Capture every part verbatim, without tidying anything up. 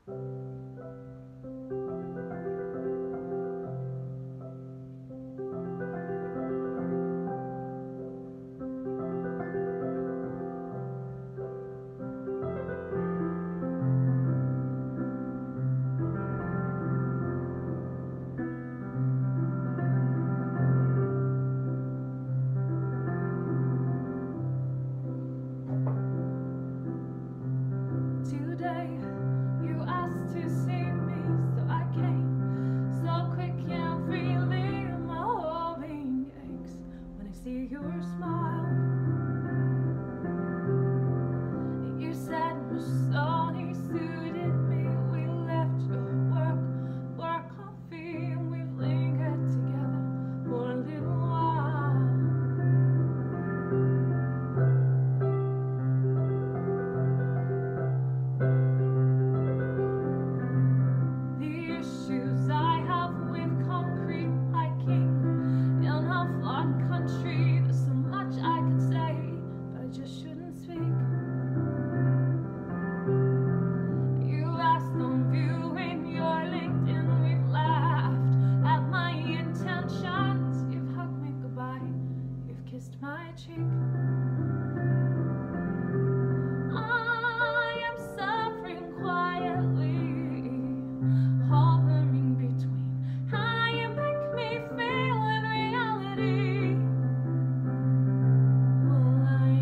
Missoni suited me. We left your work for a coffee, and we've lingered together for a little while. The issues I have with concrete hiking in a flawed country, there's so much I could say, but I just shouldn't speak. My cheek. I am suffering quietly, hovering between how you make me feel in reality. Well, I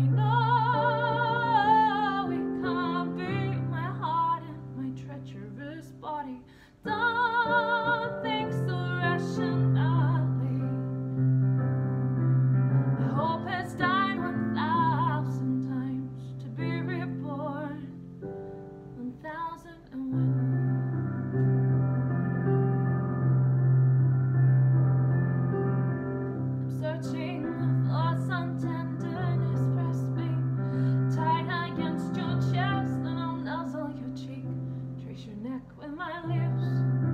know it can't be my heart and my treacherous body. Don't think so rationally. Hope has died one thousand times to be reborn, one thousand and one. I'm searching for some tenderness. Press me tight against your chest, and I'll nuzzle your cheek, trace your neck with my lips.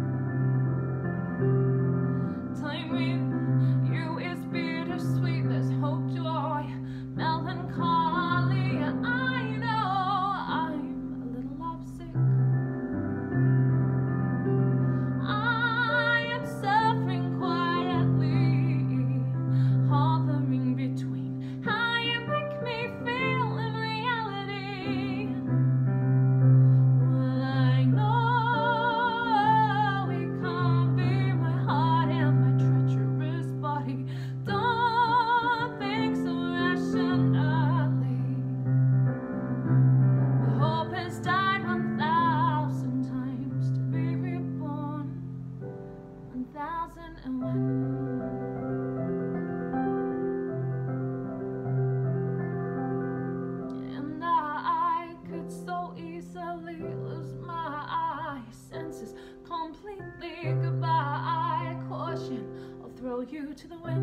Time with you is bittersweet. There's hope, joy, melancholy. I know I'm a little lovesick. I am suffering quietly, hovering between how you make me feel in reality. Well, I know it can't be my heart and my treacherous body. Don't think so rationally. Hope has died one thousand times to be reborn, one thousand and one. And I could so easily lose my senses completely. Goodbye, caution, I'll throw you to the wind.